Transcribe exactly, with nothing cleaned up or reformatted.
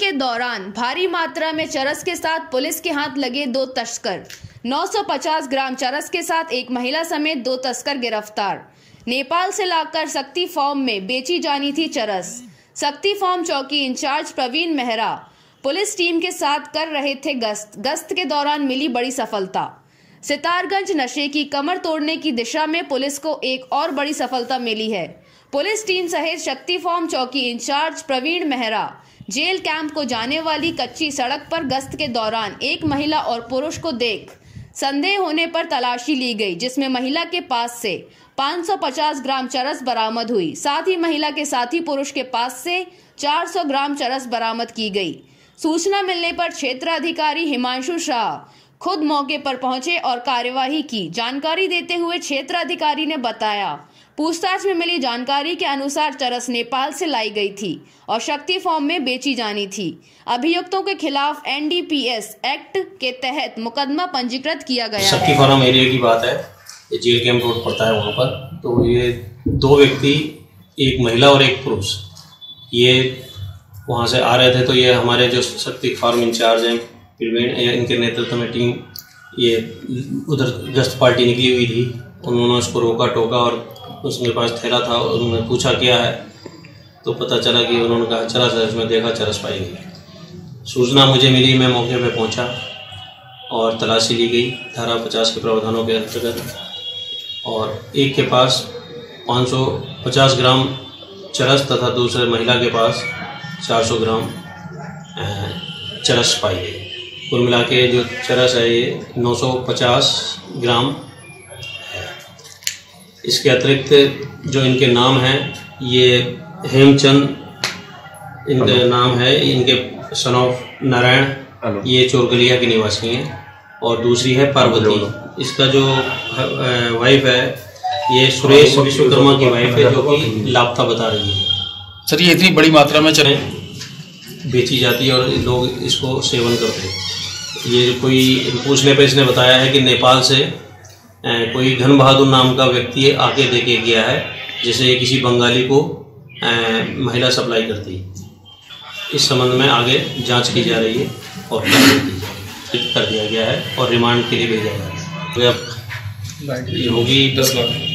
के दौरान भारी मात्रा में चरस के साथ पुलिस के हाथ लगे दो तस्कर। नौ सौ पचास ग्राम चरस के साथ एक महिला समेत दो तस्कर गिरफ्तार। नेपाल से लाकर शक्ति फार्म में बेची जानी थी चरस। शक्ति फार्म चौकी in charge Praveen Mehra police team के साथ कर रहे थे गश्त। गश्त के दौरान मिली बड़ी सफलता। सितारगंज नशे की कमर तोड़ने की दिशा में पुलिस को एक और बड़ी सफलता मिली है। पुलिस टीम सहित शक्ति फार्म चौकी in charge Praveen Mehra jail camp को जाने वाली कच्ची सड़क पर गश्त के दौरान एक महिला और पुरुष को देख संदेह होने पर तलाशी ली गई, जिसमें महिला के पास से पाँच सौ पचास ग्राम चरस बरामद हुई। साथ ही महिला के साथी पुरुष के पास से चार सौ ग्राम चरस बरामद की गई। सूचना मिलने पर क्षेत्राधिकारी हिमांशु शाह खुद मौके पर पहुंचे और कार्यवाही की। जानकारी देते हुए क्षेत्राधिकारी ने बताया, पूछताछ में मिली जानकारी के अनुसार चरस नेपाल से लाई गई थी और शक्ति फार्म में बेची जानी थी। अभियुक्तों के खिलाफ N D P S act के तहत मुकदमा पंजीकृत किया गया है। शक्ति फार्म एरिया की बात है, ये जेल कैंप रोड पड़ता है वहाँ पर। तो ये दो व्यक्ति, एक महिला और एक पुरुष, ये वहाँ से आ रहे थे। तो ये हमारे जो शक्ति फार्म इंचार्ज हैं प्रवीण, इनके नेतृत्व में टीम ये उधर गश्त पार्टी निकली हुई थी। उन्होंने उसको रोका टोका और उसके पास थैला था। उन्होंने पूछा क्या है, तो पता चला कि उन्होंने कहा चरस है। उसमें देखा चरस पाई गई। सूचना मुझे मिली, मैं मौके पे पहुंचा और तलाशी ली गई धारा पचास के प्रावधानों के अंतर्गत। और एक के पास पाँच सौ पचास ग्राम चरस तथा दूसरे महिला के पास चार सौ ग्राम चरस पाई गई। कुल मिला के जो चरस है ये नौ सौ पचास ग्राम है। इसके अतिरिक्त जो इनके नाम हैं, ये हेमचंद इनका नाम है, इनके सन ऑफ नारायण, ये चोरगलिया के निवासी हैं। और दूसरी है पार्वती, इसका जो वाइफ है ये सुरेश विश्वकर्मा की वाइफ है, जो कि लापता बता रही है। सर, ये इतनी बड़ी मात्रा में चले बेची जाती है और लोग इसको सेवन करते हैं। ये कोई पूछने पे इसने बताया है कि नेपाल से ए, कोई घन बहादुर नाम का व्यक्ति आके देके गया है, जैसे ये किसी बंगाली को ए, महिला सप्लाई करती है। इस संबंध में आगे जांच की जा रही है और कर दिया गया है और रिमांड के लिए भेजा जा रहा है। तो अब होगी दस लाख